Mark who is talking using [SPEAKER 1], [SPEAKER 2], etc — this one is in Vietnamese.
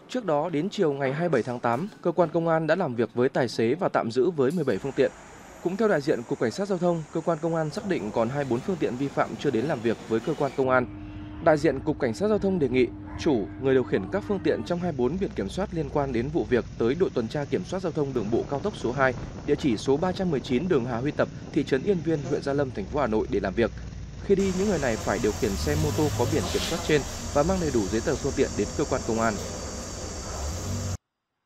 [SPEAKER 1] Trước đó, đến chiều ngày 27 tháng 8, cơ quan công an đã làm việc với tài xế và tạm giữ với 17 phương tiện. Cũng theo đại diện Cục Cảnh sát Giao thông, cơ quan công an xác định còn 24 phương tiện vi phạm chưa đến làm việc với cơ quan công an. Đại diện Cục Cảnh sát Giao thông đề nghị chủ, người điều khiển các phương tiện trong 24 biển kiểm soát liên quan đến vụ việc tới đội tuần tra kiểm soát giao thông đường bộ cao tốc số 2, địa chỉ số 319 đường Hà Huy Tập, thị trấn Yên Viên, huyện Gia Lâm, thành phố Hà Nội để làm việc. Khi đi, những người này phải điều khiển xe mô tô có biển kiểm soát trên và mang đầy đủ giấy tờ phương tiện đến cơ quan công an.